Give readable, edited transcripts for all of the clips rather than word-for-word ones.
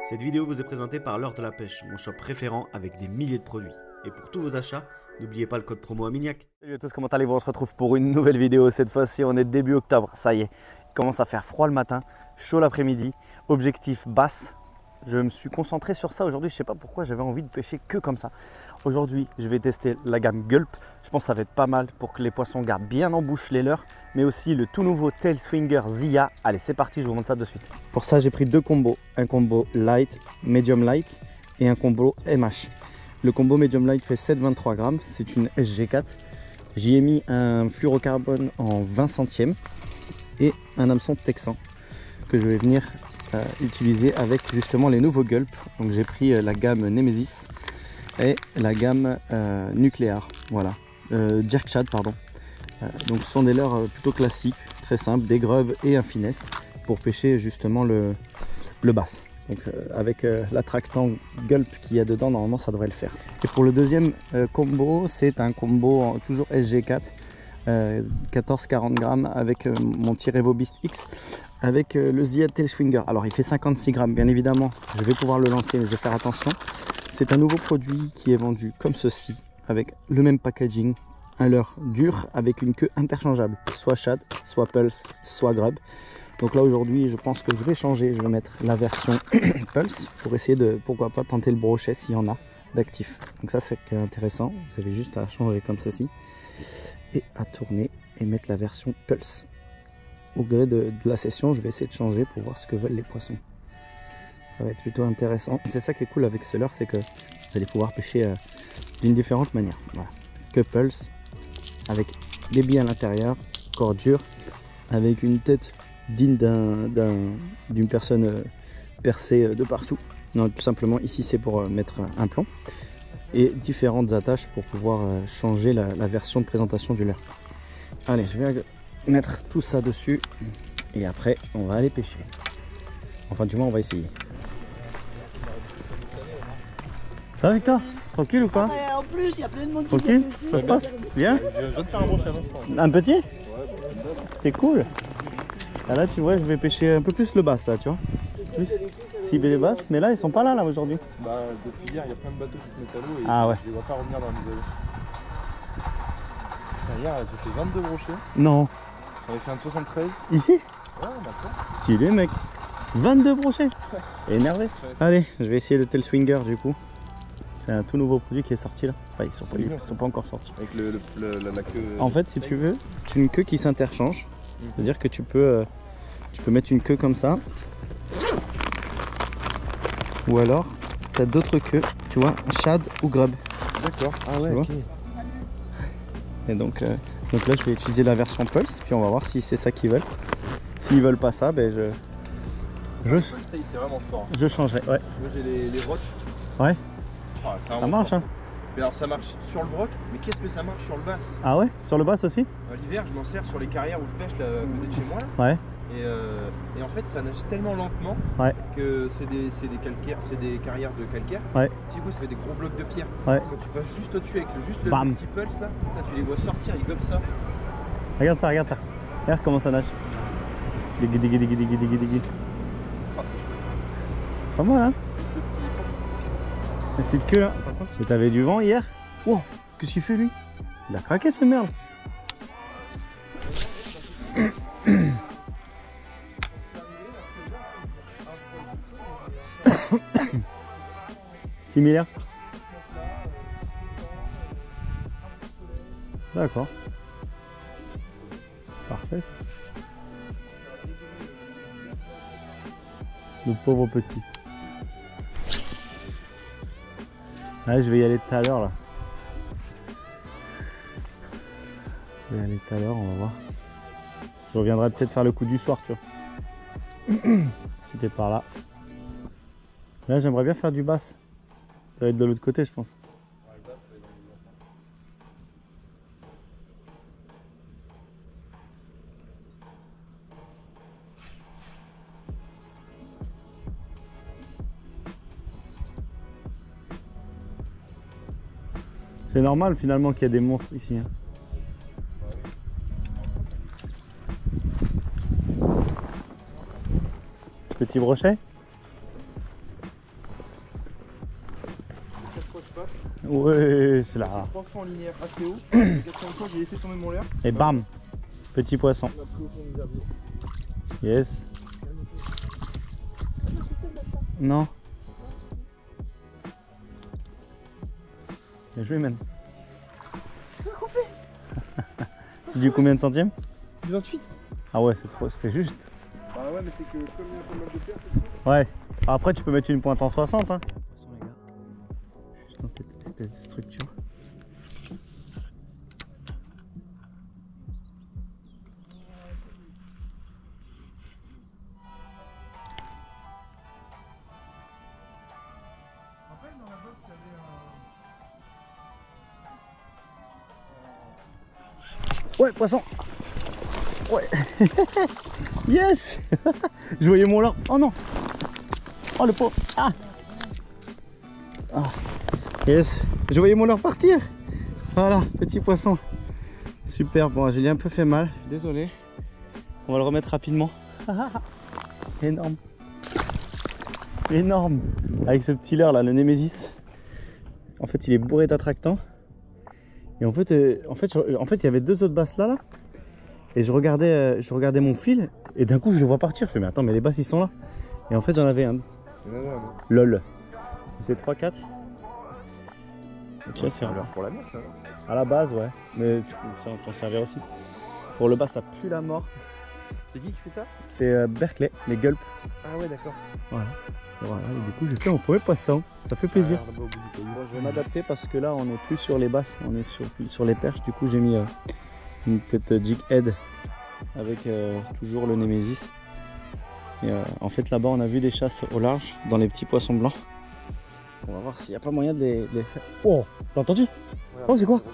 Cette vidéo vous est présentée par l'Heure de la Pêche, mon shop référent avec des milliers de produits. Et pour tous vos achats, n'oubliez pas le code promo Aminiac. Salut à tous, comment allez-vous? On se retrouve pour une nouvelle vidéo. Cette fois-ci, on est début octobre. Ça y est, il commence à faire froid le matin, chaud l'après-midi. Objectif basse. Je me suis concentré sur ça aujourd'hui. Je ne sais pas pourquoi j'avais envie de pêcher que comme ça. Aujourd'hui, je vais tester la gamme Gulp. Je pense que ça va être pas mal pour que les poissons gardent bien en bouche les leurs. Mais aussi le tout nouveau Tail Swinger Zia. Allez, c'est parti, je vous montre ça de suite. Pour ça, j'ai pris deux combos. Un combo light, medium light et un combo MH. Le combo medium light fait 7,23 grammes. C'est une SG4. J'y ai mis un fluorocarbone en 20 centièmes et un hameçon texan que je vais venir utiliser avec justement les nouveaux Gulp. Donc j'ai pris la gamme Nemesis et la gamme nucléaire, voilà, Jerk Shad pardon. Donc ce sont des leurres plutôt classiques, très simples, des grubs et un finesse pour pêcher justement le bass. Donc avec l'attractant Gulp qu'il y a dedans, normalement ça devrait le faire. Et pour le deuxième combo, c'est un combo toujours SG4 14-40 grammes avec mon tir Evo Beast X avec le Zia Tail Swinger. Alors il fait 56 grammes, bien évidemment je vais pouvoir le lancer, mais je vais faire attention. C'est un nouveau produit qui est vendu comme ceci, avec le même packaging, un leurre dur avec une queue interchangeable, soit shad, soit pulse, soit grub. Donc là aujourd'hui je pense que je vais changer, je vais mettre la version pulse pour essayer de, pourquoi pas, tenter le brochet s'il y en a d'actif. Donc ça c'est intéressant, vous avez juste à changer comme ceci et à tourner et mettre la version pulse. Au gré de la session, je vais essayer de changer pour voir ce que veulent les poissons. Ça va être plutôt intéressant. C'est ça qui est cool avec ce leurre, c'est que vous allez pouvoir pêcher d'une différente manière. Voilà. Que pulse, avec des billes à l'intérieur, corps dur, avec une tête digne d'une personne percée de partout. Non, tout simplement ici c'est pour mettre un plomb et différentes attaches pour pouvoir changer la version de présentation du leurre. Allez, je vais mettre tout ça dessus et après on va aller pêcher. Enfin du moins on va essayer. Ça va Victor? Tranquille ou pas? En plus il y a plein de monde. Tranquille? Ça se passe? Bien? Je viens de faire un brochet à l'instant. Un petit? C'est cool. Ah, là tu vois je vais pêcher un peu plus le bass là, tu vois. Plus cibler les basses, mais là ils sont pas là aujourd'hui. Bah depuis hier il y a plein de bateaux qui se mettent à l'eau et ah ouais. je les vois pas revenir dans la nouvelle. Hier j'ai fait 22 brochets. Non. J'en ai fait un de 73. Ici? Ouais d'accord. Stylé mec. 22 brochets. Énervé. Allez, je vais essayer le Tail Swinger du coup. C'est un tout nouveau produit qui est sorti là. Enfin ils sont pas encore sortis. Avec la queue. En fait si tu veux, c'est une queue qui s'interchange. C'est-à-dire que tu peux mettre une queue comme ça. Ou alors tu as d'autres queues, tu vois, shad ou grub. D'accord. Ah ouais, ok. Et donc là je vais utiliser la version pulse, puis on va voir si c'est ça qu'ils veulent. S'ils veulent pas ça, ben C'est vraiment fort. je changerai. Ouais. Moi j'ai les roches. Ouais. Ah, Ça marche hein. Mais alors ça marche sur le broc, mais qu'est-ce que ça marche sur le bass? Ah ouais? Sur le bass aussi? L'hiver je m'en sers sur les carrières où je pêche là, à côté de chez moi. Là. Ouais. Et en fait ça nage tellement lentement que c'est des calcaires, c'est des carrières de calcaire. Ouais. Du coup ça fait des gros blocs de pierre. Ouais. Quand tu passes juste au-dessus avec le Bam. petit pulse là, tu les vois sortir, ils gobent ça. Regarde ça, regarde ça. Regarde comment ça nage. Digui digui digui digui digui digui. Ah, c'est chouette. Pas mal hein? Le petit. La petite queue là. Par contre, t'avais du vent hier? Wow, qu'est-ce qu'il fait lui? Il a craqué ce merde. Similaire. D'accord. Parfait ça. Le pauvre petit. Allez, je vais y aller tout à l'heure là. Je vais y aller tout à l'heure, on va voir. Je reviendrai peut-être faire le coup du soir, tu vois. Si t'es par là. Là, j'aimerais bien faire du bass. Ça va être de l'autre côté, je pense. C'est normal finalement qu'il y a des monstres ici. Hein. Petit brochet. Ouais, c'est là. 3 fois en linéaire assez haut. La 4e fois, j'ai laissé tomber mon leurre. Et bam, petit poisson. On a pris au fond du herbier. Yes. Non. Bien joué, man. C'est du combien de centièmes? Du 28. Ah ouais, c'est trop, c'est juste. Bah ouais, mais c'est que comme il y a pas mal de pertes. Ouais. Après, tu peux mettre une pointe en 60. Hein. De toute façon, les gars, juste dans cette espèce de structure. Après, dans la box, il y avait un. Ouais, poisson. Ouais. Yes. Je voyais mon leurre. Oh non. Oh le pauvre. Ah. Ah. Yes. Je voyais mon leurre partir. Voilà, petit poisson. Super. Bon, j'ai un peu fait mal. Je suis désolé. On va le remettre rapidement. Énorme. Énorme. Avec ce petit leurre là, le Némésis. En fait, il est bourré d'attractants. Et en fait, il y avait 2 autres basses là. Et je regardais mon fil. Et d'un coup, je le vois partir. Je fais, mais attends, mais les basses ils sont là. Et en fait, j'en avais un. LOL. C'est 3-4. Tiens, c'est Alors pour la mèche, hein. à la base, ouais. Mais tu peux t'en servir aussi. Pour le bas, ça pue la mort. C'est qui fait ça? C'est Berkeley, les gulps. Ah ouais, d'accord. Voilà. Voilà. Et du coup, j'ai fait mon premier poisson. Ça fait plaisir. Ah, là-bas, au bout du caillou. Bon, je vais m'adapter parce que là, on n'est plus sur les basses, on est sur les perches. Du coup, j'ai mis une tête jig head avec toujours le Némésis. Et en fait, là-bas, on a vu des chasses au large dans les petits poissons blancs. On va voir s'il n'y a pas moyen de les faire. Oh, t'as entendu? Oh, c'est quoi?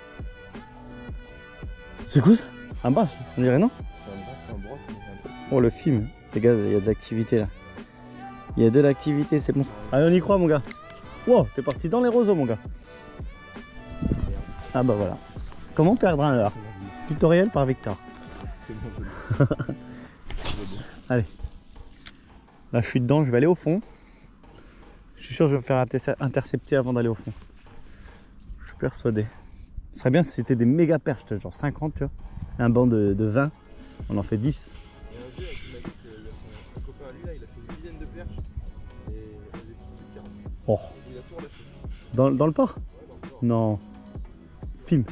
C'est quoi ça? Un basse, on dirait, non? C'est un broc, mais c'est un peu. Oh, le film. Les gars, il y a de l'activité là. Il y a de l'activité, c'est bon. Allez, on y croit, mon gars. Wow, t'es parti dans les roseaux, mon gars. Ah bah voilà. Comment perdre un leurre? Tutoriel par Victor. Allez. Là, je suis dedans, je vais aller au fond. Je suis sûr que je vais me faire intercepter avant d'aller au fond. Je suis persuadé. Ce serait bien si c'était des méga perches, genre 50, tu vois. Un banc de 20, on en fait 10. Il y a un vieux qui m'a dit que un copain à lui, là, il a fait une dizaine de perches. Et elles étaient toutes 40. Oh. Il a tout relâché. Dans le port? Ouais, dans le port. Non. Film.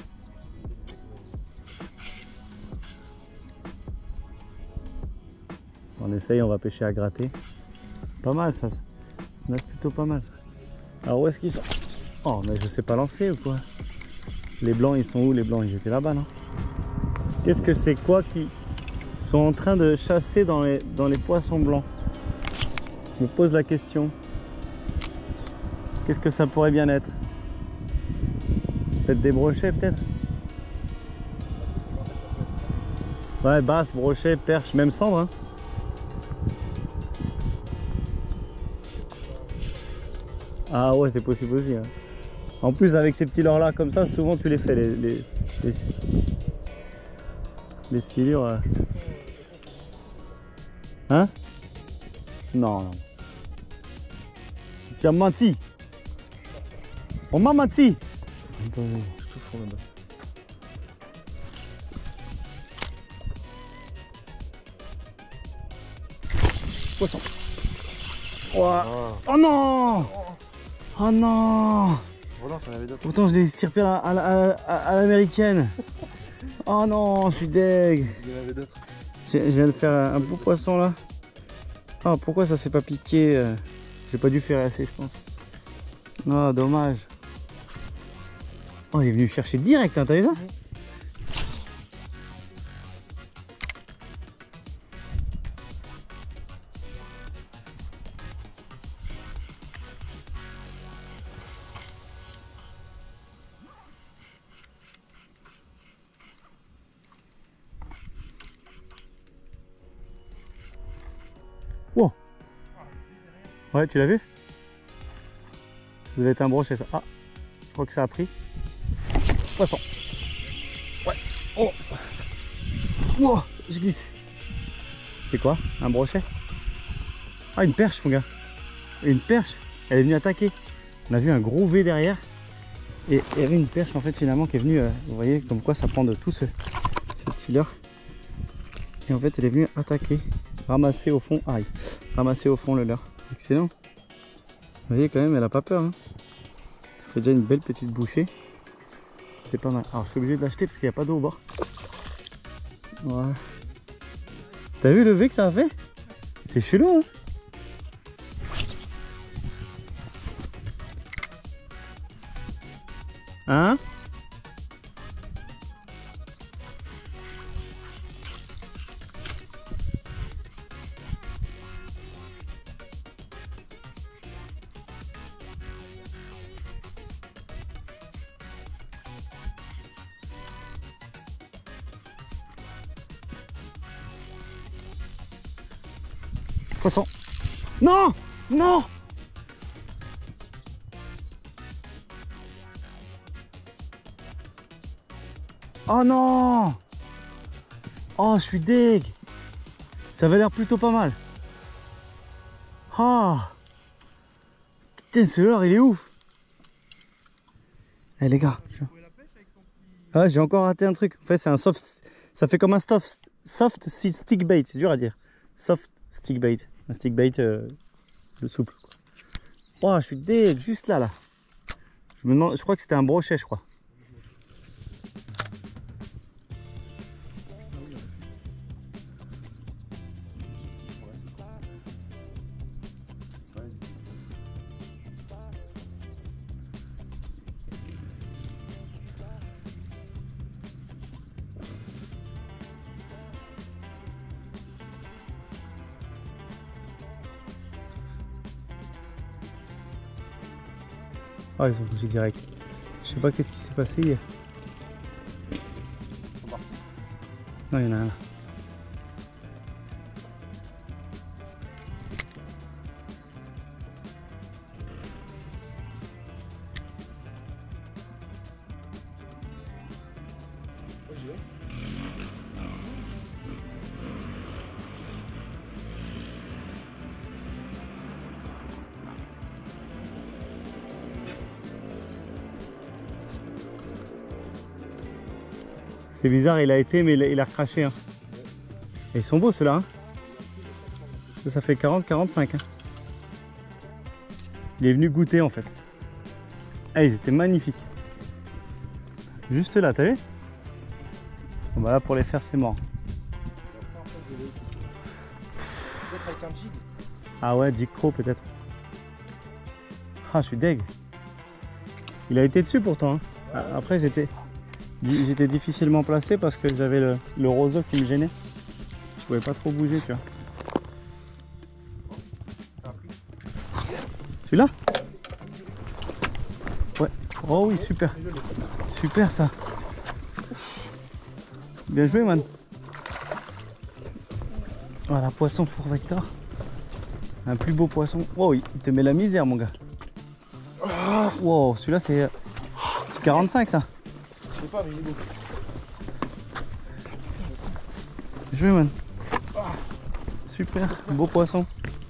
On essaye, on va pêcher à gratter. Pas mal ça. On a plutôt pas mal ça. Alors où est-ce qu'ils sont? Oh mais je sais pas lancer ou quoi? Les blancs ils sont où? Les blancs ils étaient là-bas, non? Qu'est-ce que c'est quoi qui sont en train de chasser dans les poissons blancs? Je me pose la question. Qu'est-ce que ça pourrait bien être? Peut-être des brochets peut-être? Ouais, basse, brochet, perche, même cendre. Hein. Ah ouais, c'est possible aussi. Hein. En plus, avec ces petits leurres là comme ça, souvent tu les fais les silures. Hein? Non, non. Tu as menti. On m'a menti. Tout au fond là-bas. Poisson. Oh non! Oh non! Voilà, j'en avais d'autres. Pourtant je l'ai estirpé à l'américaine. Oh non, je suis deg. Il y en avait d'autres. Je viens de faire un beau poisson là. Oh, pourquoi ça s'est pas piqué? J'ai pas dû faire assez, je pense. Oh, dommage. Oh, il est venu chercher direct, hein, t'as vu ça? Wow. Ouais, tu l'as vu? Ça devait être un brochet ça. Ah, je crois que ça a pris. Poisson. Ouais. Oh. Oh, je glisse. C'est quoi? Un brochet? Ah, une perche, mon gars. Une perche. Elle est venue attaquer. On a vu un gros V derrière. Et il y avait une perche en fait finalement qui est venue, vous voyez comme quoi ça prend de tout ce petit leurre. Et en fait elle est venue attaquer, ramasser au fond, aïe, ramasser au fond le leurre. Excellent. Vous voyez quand même elle a pas peur. Hein. Elle fait déjà une belle petite bouchée. C'est pas mal. Alors je suis obligé de l'acheter parce qu'il n'y a pas d'eau au bord. Voilà. T'as vu le V que ça a fait? C'est chelou hein. Hein? Poisson. Non! Non! Oh non! Oh, je suis deg! Ça avait l'air plutôt pas mal. Ah! Putain, ce leurre, il est ouf! Eh les gars, ah, j'ai encore raté un truc. En fait, c'est un soft. Ça fait comme un soft stick bait, c'est dur à dire. Soft stick bait. Un stick bait le souple. Oh, je suis deg, juste là, là. Je me demande, je crois que c'était un brochet, je crois. Ah, ils ont bougé direct. Je sais pas qu'est-ce qui s'est passé hier. Non, il y en a un là. C'est bizarre, il a été, mais il a recraché. Hein. Et ils sont beaux ceux-là. Hein. Ça fait 40-45. Hein. Il est venu goûter en fait. Ah, ils étaient magnifiques. Juste là, t'as vu? Bon, bah là, pour les faire, c'est mort. Ah ouais, jig crow peut-être. Ah, je suis deg. Il a été dessus pourtant. Hein. Après, j'étais difficilement placé parce que j'avais le roseau qui me gênait. Je pouvais pas trop bouger, tu vois. Celui-là? Ouais. Oh oui, super. Super ça. Bien joué, man. Voilà, poisson pour Vector. Un plus beau poisson. Wow, il te met la misère, mon gars. Wow, celui-là, c'est 45, ça. Je sais pas, mais il est beau. Joué, man. Super, beau poisson.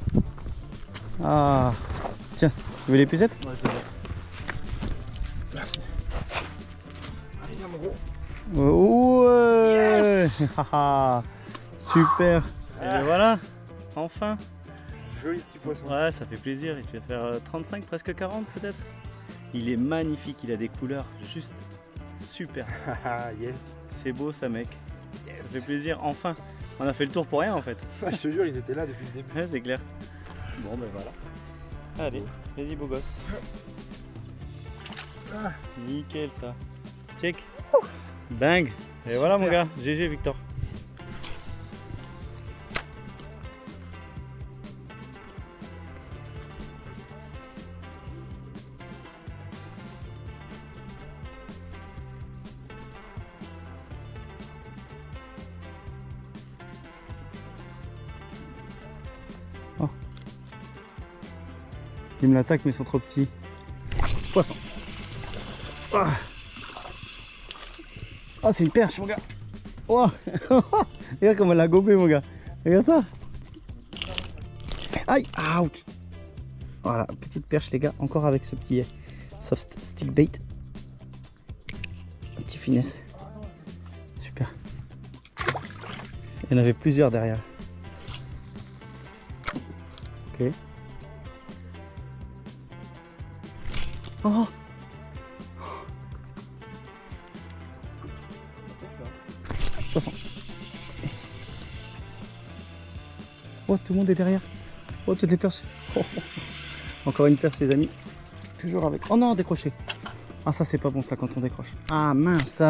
Ah, tiens, tu veux l'épuisette? Ouais, je le vois. Merci. Allez, viens, mon gros. Ouais. Yes. Super. Et ben voilà, enfin. Joli petit poisson. Ouais, ça fait plaisir. Il te fait faire 35, presque 40 peut-être. Il est magnifique, il a des couleurs juste super. Yes. C'est beau ça, mec. Yes. Ça fait plaisir, enfin. On a fait le tour pour rien en fait. Je te jure, ils étaient là depuis le début. Ouais, c'est clair. Bon, ben voilà. Allez, vas-y, beau gosse. Nickel ça. Check. Bang. Et voilà mon gars, GG Victor. Oh. Il me l'attaque mais ils sont trop petits. Poisson. Ah. Oh, c'est une perche mon gars. Oh. Regarde comment elle l'a gobé mon gars. Regarde ça. Aïe. Ouch. Voilà, petite perche les gars. Encore avec ce petit soft stick bait. petit finesse. Super. Il y en avait plusieurs derrière. Ok. Oh! Poisson. Oh, tout le monde est derrière. Oh, toutes les perches. Oh, oh, oh. Encore une perche, les amis. Toujours avec. Oh non, décroché. Ah, ça, c'est pas bon, ça, quand on décroche. Ah, mince.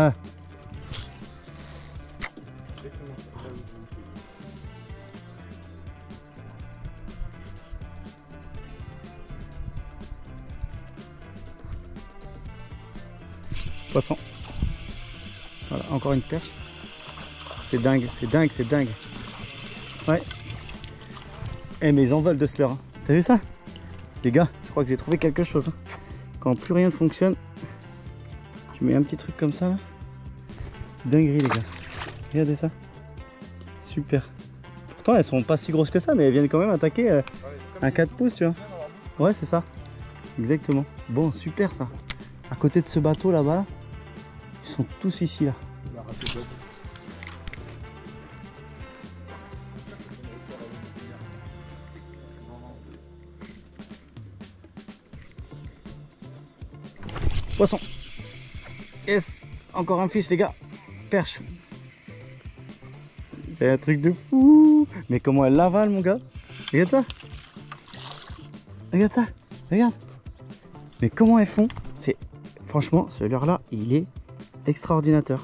Poisson. Voilà, encore une perche. C'est dingue, c'est dingue, c'est dingue. Ouais. Eh mais ils en veulent de ce leurre. Hein. T'as vu ça? Les gars, je crois que j'ai trouvé quelque chose. Hein. Quand plus rien ne fonctionne, tu mets un petit truc comme ça là. Dinguerie les gars. Regardez ça. Super. Pourtant elles sont pas si grosses que ça, mais elles viennent quand même attaquer un 4 pouces, tu vois. Ouais, c'est ça. Exactement. Bon, super ça. À côté de ce bateau là-bas, ils sont tous ici là. Poisson. Yes. Encore un fiche les gars. Perche. C'est un truc de fou. Mais comment elle l'avale mon gars. Regarde ça. Regarde ça. Regarde. Mais comment elles font. C'est franchement ce leurre là il est extraordinaire.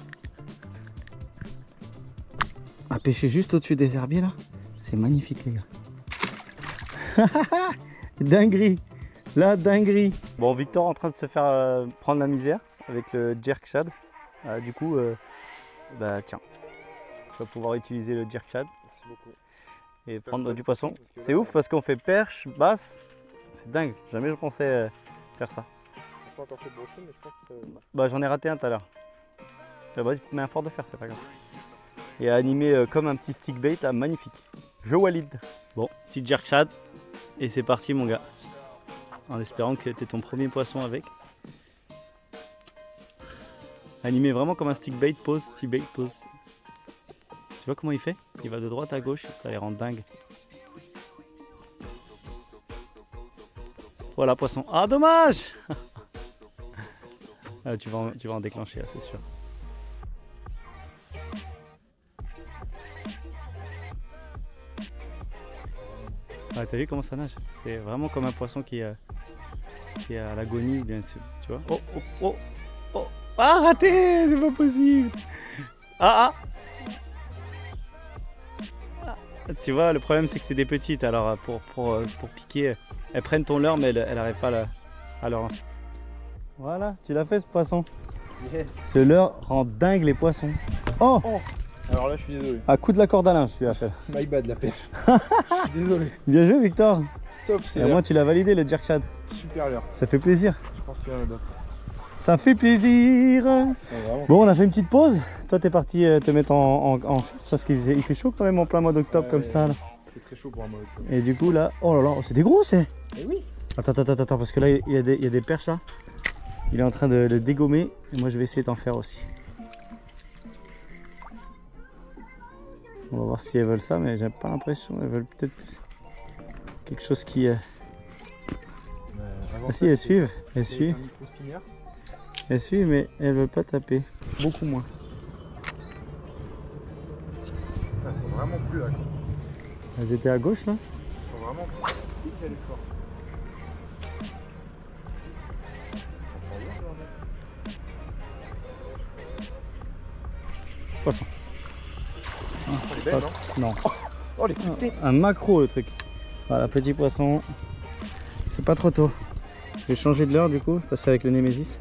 À pêcher juste au-dessus des herbiers là. C'est magnifique les gars. Dinguerie. La dinguerie. Bon, Victor en train de se faire prendre la misère avec le jerk shad. Du coup, bah tiens, tu vas pouvoir utiliser le jerk shad. Merci beaucoup. Et prendre du poisson. C'est ouf parce qu'on fait perche, basse. C'est dingue. Jamais je pensais faire ça. J'ai pas encore fait de brochet, mais je pense que ça... Bah j'en ai raté un tout à l'heure. Vas-y, mets un fort de fer, c'est pas grave. Et animé comme un petit stick bait, magnifique. Je Walid. Bon, petit jerk shad. Et c'est parti mon gars. En espérant que tu aies ton premier poisson avec. Animé vraiment comme un stick bait, pause, stick bait, pause. Tu vois comment il fait? Il va de droite à gauche, ça les rend dingues. Voilà, poisson. Ah, dommage. Ah, tu vas en déclencher, là, c'est sûr. Ah, t'as vu comment ça nage? C'est vraiment comme un poisson qui est à l'agonie, bien sûr. Tu vois? Oh, oh, oh, oh. Ah, raté! C'est pas possible! Ah, ah! Tu vois, le problème c'est que c'est des petites, alors pour piquer, elles prennent ton leurre, mais elles n'arrivent pas à leur lancer. Voilà, tu l'as fait ce poisson. Yes. Ce leurre rend dingue les poissons. Oh, Oh. Alors là, je suis désolé. à coup de la corde à linge, tu l'as fait. My bad, la perche. Je suis désolé. Bien joué, Victor. Top, c'est Et moi, tu l'as validé le jerk shad. super l'heure. Ça fait plaisir. Je pense qu'il y en a d'autres. Ça fait plaisir. Ouais, Bon, on a fait une petite pause. Toi, t'es parti te mettre en parce qu'il fait chaud quand même en plein mois d'octobre comme ça. Là. C'est très chaud pour un mois d'octobre. Et du coup, là, oh là là, c'est des gros, c'est. Eh oui. Attends, parce que là, il y a des perches là. Il est en train de le dégommer. Et moi, je vais essayer d'en faire aussi. On va voir si elles veulent ça, mais j'ai pas l'impression. Elles veulent peut-être plus. Quelque chose qui. Ah si, elles suivent. Elles suivent. Elles suivent, mais elles veulent pas taper. Beaucoup moins. Elles sont vraiment plus là. Elles étaient à gauche là. Elles sont vraiment plus. Elle est forte. Poisson. Ah, C'est belle, non. Oh, les coups de tête. Un macro le truc. Voilà, petit poisson. C'est pas trop tôt. Je vais changer de l'heure du coup. Je passe avec le Némésis.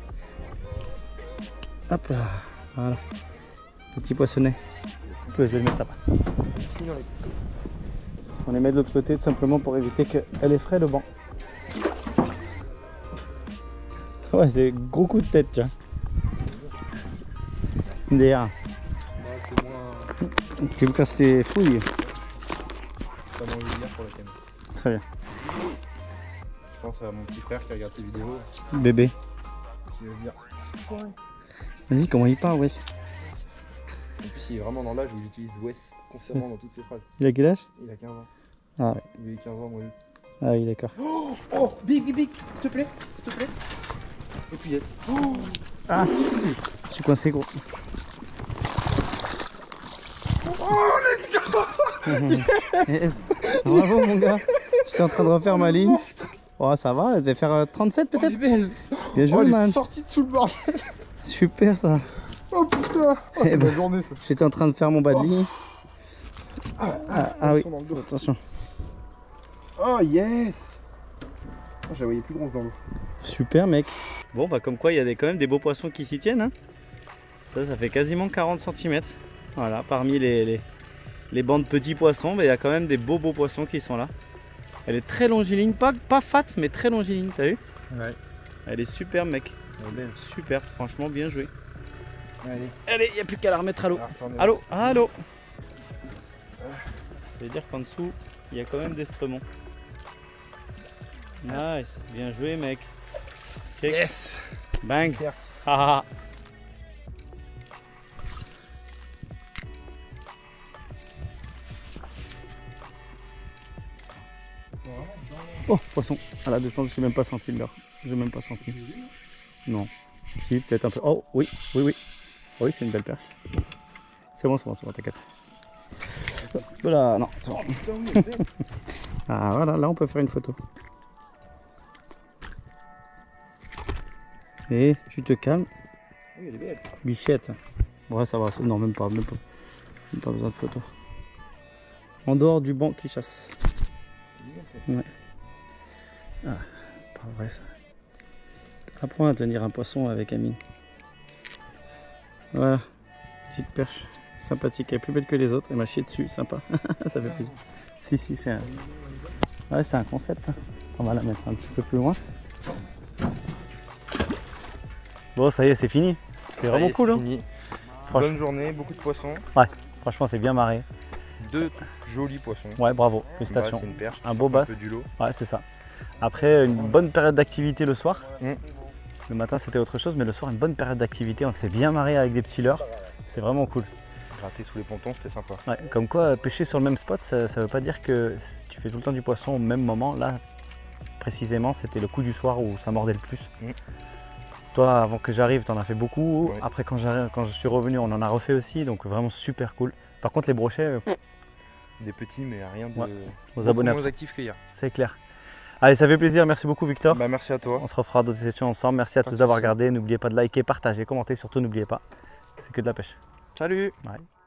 Hop là. Voilà. Petit poissonnet. Je vais le mettre là-bas. On les met de l'autre côté tout simplement pour éviter qu'elle effraie le banc. Ouais, c'est gros coup de tête, tiens. D'ailleurs. C'est moins. Tu me casses les fouilles. T'as mangé hier pour la caméra. Très bien. Je pense à mon petit frère qui regarde tes vidéos, Bébé. qui veut dire. Vas-y, comment il parle, wesh? En plus, il est vraiment dans l'âge où il utilise Wes constamment dans toutes ses phrases. Il a quel âge? Il a 15 ans. Ah ouais. Il a 15 ans, moi. Ah oui, d'accord. Oh, Big, s'il te plaît, s'il te plaît. Et puis, oh. Ah, je suis coincé, gros. Oh, let's go. Yes. Bravo, mon gars. J'étais en train de refaire ma ligne. Oh, ça va, elle devait faire 37 Oh, elle peut-être. est belle. Bien joué, Oh, elle man. est sortie de sous le bordel. Super, ça. Oh putain. Oh, c'est ma journée, ça. J'étais en train de faire mon bas de ligne. Ah oui, Dans le dos. attention. Oh, yes. Oh, je la voyais plus grosse dans l'eau. Super, mec. Bon, bah comme quoi, il y a quand même des beaux poissons qui s'y tiennent. Hein. Ça fait quasiment 40 cm. Voilà, parmi les bancs de petits poissons, il y a quand même des beaux poissons qui sont là. Elle est très longiligne, pas fat, mais très longiligne, t'as vu? Ouais. Elle est super, mec. Elle est belle. Super, franchement, bien joué. Allez. Allez, il n'y a plus qu'à la remettre à l'eau. Ah, Allô, allô. Ça veut dire qu'en dessous, il y a quand même des stremons. Nice, bien joué, mec. Check. Yes. Bang. Super. Ah. Oh, poisson. À la descente, je n'ai même pas senti le leurre. Je n'ai même pas senti. Non. Si, peut-être un peu. Oh, oui, oui, oui. Oui, c'est une belle perche. C'est bon, t'inquiète. Voilà, non, c'est bon. Ah, voilà, là, on peut faire une photo. Et tu te calmes. Oui, elle est belle. Bichette. Ouais, ça va. Non, même pas besoin de photo. En dehors du banc qui chasse. Ouais. Ah, pas vrai ça. Apprends à tenir un poisson avec Amine. Voilà. Petite perche sympathique. Elle est plus belle que les autres. Elle m'a chié dessus. Sympa. Ça fait plaisir. Si, c'est un... Ouais, c'est un concept. On va la mettre un petit peu plus loin. Bon, ça y est, c'est fini. C'est vraiment cool. Hein. Bonne journée, beaucoup de poissons. Ouais, franchement, c'est bien marré. 2 jolis poissons. Ouais, bravo, félicitations. C'est une perche. Un beau bass. Un peu du lot. Ouais, c'est ça. Après, une bonne période d'activité le soir. Mm. Le matin, c'était autre chose, mais le soir, une bonne période d'activité. On s'est bien marré avec des petits leurres. C'est vraiment cool. Gratter sous les pontons, c'était sympa. Ouais, comme quoi, pêcher sur le même spot, ça veut pas dire que tu fais tout le temps du poisson au même moment. Là, précisément, c'était le coup du soir où ça mordait le plus. Mm. Toi, avant que j'arrive, t'en as fait beaucoup. Ouais. Après, quand je suis revenu, on en a refait aussi. Donc, vraiment super cool. Par contre, les brochets, Des petits, mais rien de. Ouais. Aux beaucoup abonnés, moins actifs qu'hier. c'est clair. Allez, ça fait plaisir. Merci beaucoup, Victor. Bah, merci à toi. On se refera d'autres sessions ensemble. Merci à tous d'avoir regardé. N'oubliez pas de liker, partager, commenter. Surtout, n'oubliez pas, c'est que de la pêche. Salut. Ouais.